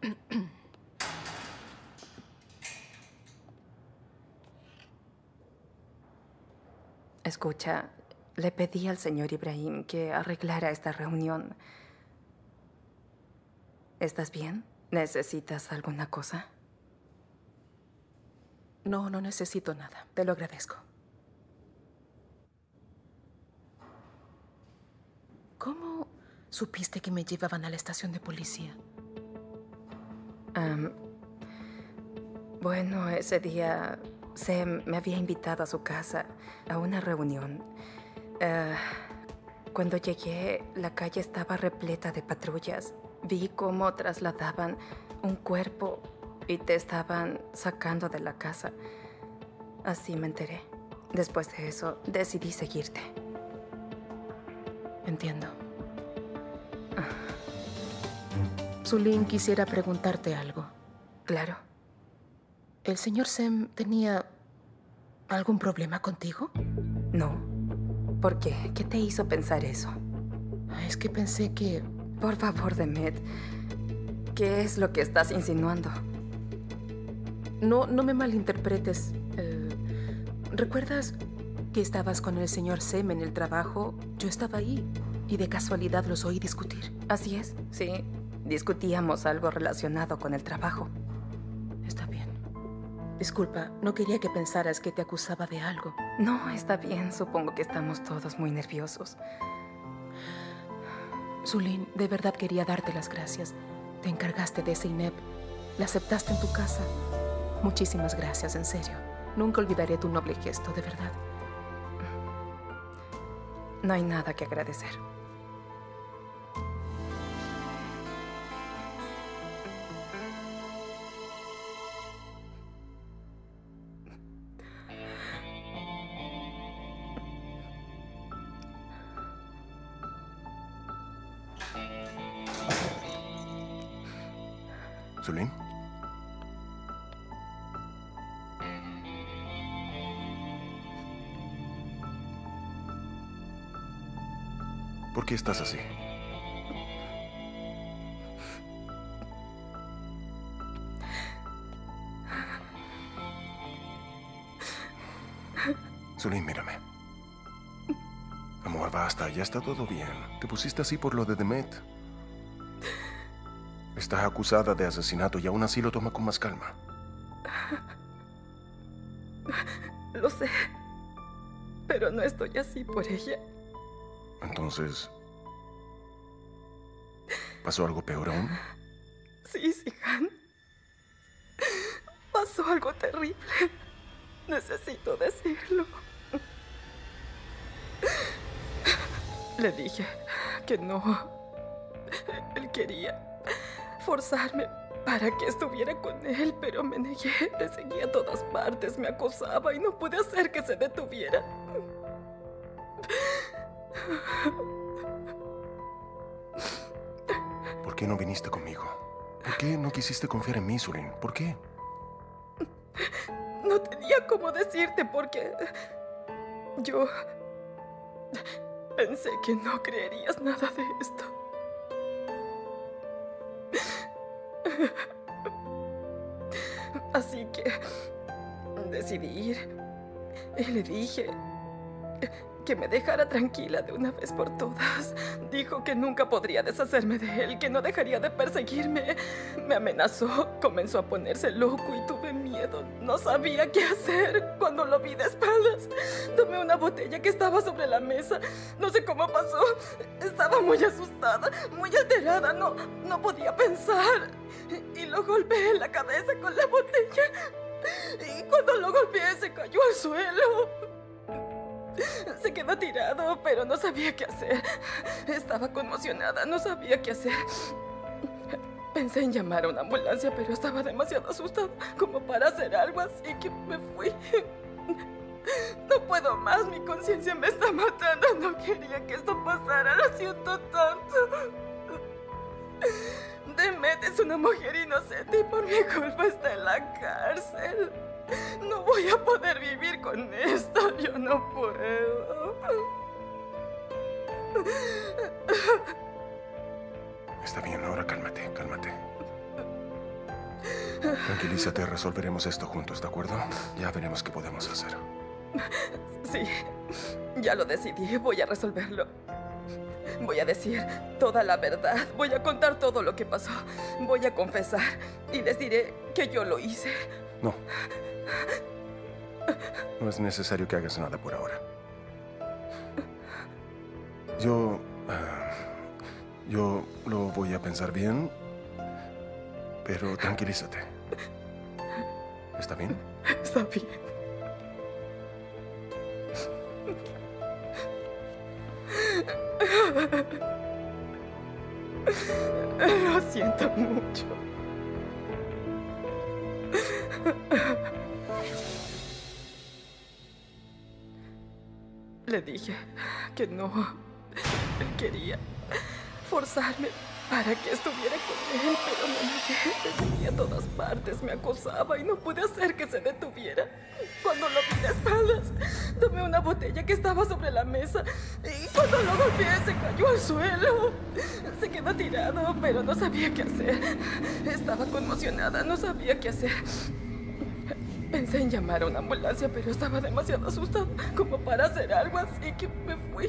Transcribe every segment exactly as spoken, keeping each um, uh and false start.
Escucha, le pedí al señor Ibrahim que arreglara esta reunión. ¿Estás bien? ¿Necesitas alguna cosa? No, no necesito nada. Te lo agradezco. ¿Cómo supiste que me llevaban a la estación de policía? Um, bueno, ese día Sam me había invitado a su casa a una reunión. Uh, cuando llegué, la calle estaba repleta de patrullas. Vi cómo trasladaban un cuerpo y te estaban sacando de la casa. Así me enteré. Después de eso, decidí seguirte. Entiendo. Sulin, quisiera preguntarte algo. Claro. ¿El señor Sem tenía algún problema contigo? No. ¿Por qué? ¿Qué te hizo pensar eso? Es que pensé que... Por favor, Demet. ¿Qué es lo que estás insinuando? No, no me malinterpretes. Eh, ¿Recuerdas que estabas con el señor Sem en el trabajo? Yo estaba ahí y de casualidad los oí discutir. Así es, sí. Discutíamos algo relacionado con el trabajo. Está bien. Disculpa, no quería que pensaras que te acusaba de algo. No, está bien. Supongo que estamos todos muy nerviosos. Sulin, de verdad quería darte las gracias. Te encargaste de Zeynep. La aceptaste en tu casa. Muchísimas gracias, en serio. Nunca olvidaré tu noble gesto, de verdad. No hay nada que agradecer. Sulin. ¿Por qué estás así? Sulin, mírame. Amor, basta, ya está todo bien. Te pusiste así por lo de Demet. Estás acusada de asesinato y aún así lo toma con más calma. Lo sé, pero no estoy así por ella. Entonces, ¿pasó algo peor aún? Sí, Sihan. Pasó algo terrible. Necesito decirlo. Le dije que no. Él quería forzarme para que estuviera con él, pero me negué. Le seguía a todas partes, me acosaba y no pude hacer que se detuviera. ¿Por qué no viniste conmigo? ¿Por qué no quisiste confiar en mí, Sulin? ¿Por qué? No tenía cómo decirte porque yo pensé que no creerías nada de esto. Así que decidí ir y le dije que me dejara tranquila de una vez por todas. Dijo que nunca podría deshacerme de él, que no dejaría de perseguirme. Me amenazó, comenzó a ponerse loco y tuve miedo. No sabía qué hacer. Cuando lo vi de espaldas, tomé una botella que estaba sobre la mesa. No sé cómo pasó. Estaba muy asustada, muy alterada. No, no podía pensar. Y lo golpeé en la cabeza con la botella. Y cuando lo golpeé, se cayó al suelo. Se quedó tirado, pero no sabía qué hacer. Estaba conmocionada, no sabía qué hacer. Pensé en llamar a una ambulancia, pero estaba demasiado asustada como para hacer algo, así que me fui. No puedo más, mi conciencia me está matando. No quería que esto pasara, lo siento tanto. Demet es una mujer inocente y por mi culpa está en la cárcel. No voy a poder vivir con esto. Yo no puedo. Está bien, ahora cálmate, cálmate. Tranquilízate, resolveremos esto juntos, ¿de acuerdo? Ya veremos qué podemos hacer. Sí, ya lo decidí. Voy a resolverlo. Voy a decir toda la verdad. Voy a contar todo lo que pasó. Voy a confesar y les diré que yo lo hice. No. No es necesario que hagas nada por ahora. Yo... ah, yo lo voy a pensar bien, pero tranquilízate. ¿Está bien? Está bien. Lo siento mucho. Le dije que no. Él quería forzarme para que estuviera con él, pero me negué. Me seguía a todas partes, me acosaba y no pude hacer que se detuviera. Cuando lo vi de espaldas, tomé una botella que estaba sobre la mesa y cuando lo golpeé se cayó al suelo. Se quedó tirado, pero no sabía qué hacer. Estaba conmocionada, no sabía qué hacer. Pensé en llamar a una ambulancia, pero estaba demasiado asustada como para hacer algo, así que me fui.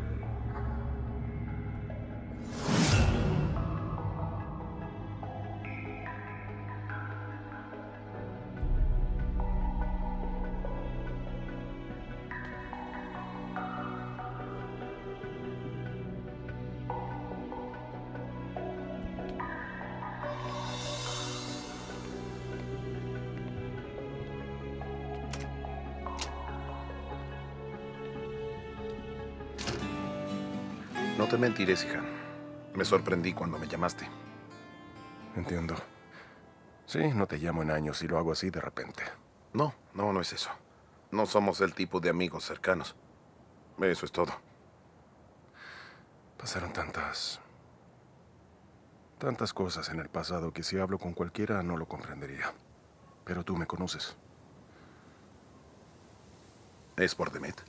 No te mentiré, Sihan. Me sorprendí cuando me llamaste. Entiendo. Sí, no te llamo en años y lo hago así de repente. No, no, no es eso. No somos el tipo de amigos cercanos. Eso es todo. Pasaron tantas... tantas cosas en el pasado que si hablo con cualquiera no lo comprendería. Pero tú me conoces. ¿Es por Demet?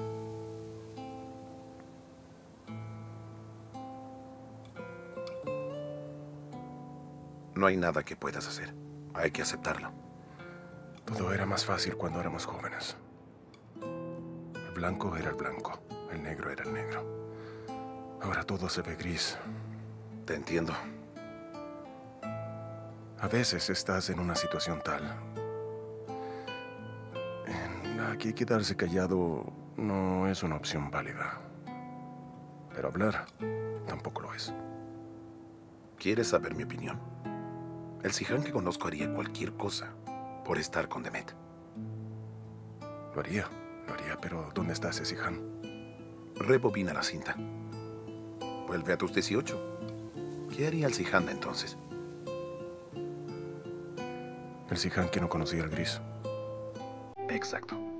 No hay nada que puedas hacer. Hay que aceptarlo. Todo era más fácil cuando éramos jóvenes. El blanco era el blanco, el negro era el negro. Ahora todo se ve gris. Te entiendo. A veces estás en una situación tal en la que quedarse callado no es una opción válida. Pero hablar tampoco lo es. ¿Quieres saber mi opinión? El Sihan que conozco haría cualquier cosa por estar con Demet. Lo haría, lo haría, pero ¿dónde está ese Sihan? Rebobina la cinta. Vuelve a tus dieciocho. ¿Qué haría el Sihan de entonces? El Sihan que no conocía el gris. Exacto.